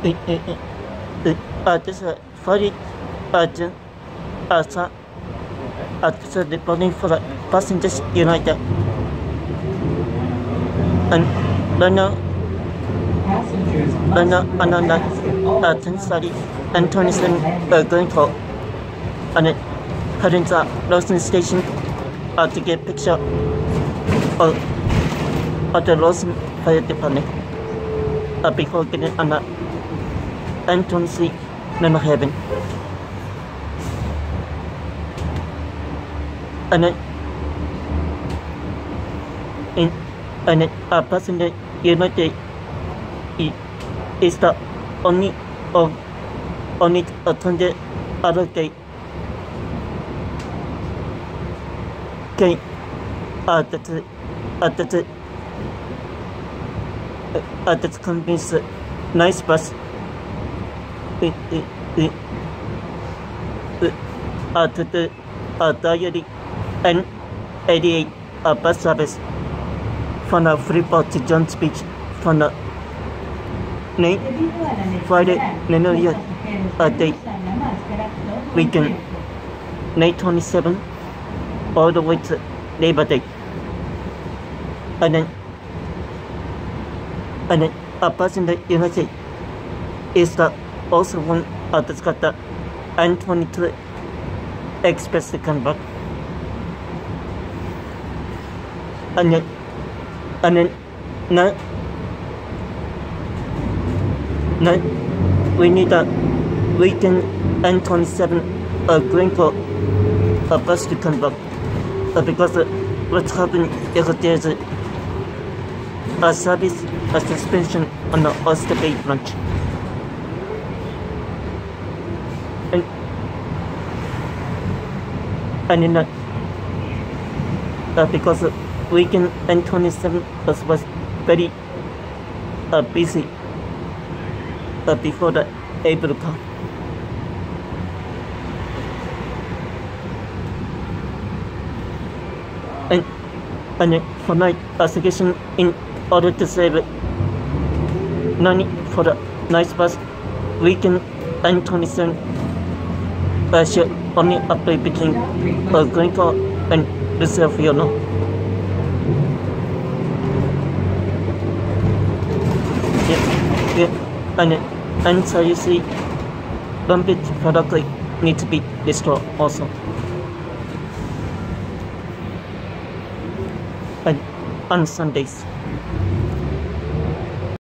This Friday, so reporting for the Passengers United. And right now, another 10:30 and 27 going to and heading to Roslyn Station to get a picture of the Roslyn Fire Department before getting on the n27 heaven. And then Passenger United is the only attended other gate that convenes NICEBus to the diary N88 bus service from the Freeport to John's Beach from the Friday, New Year day weekend, 27 all the way to Labor Day. And then a Passenger United is the also one that's got the n22 express convert. And then now we need a weekend n27 going for a bus to convert because what's happening is there's a service suspension on the Oyster Bay branch. And in because weekend n27 was very busy before the April come. And for night suggestion in order to save money for the NICEBus weekend n27 should only apply between going for and reserve you know. And so you see one bit product need to be destroyed also. And on Sundays.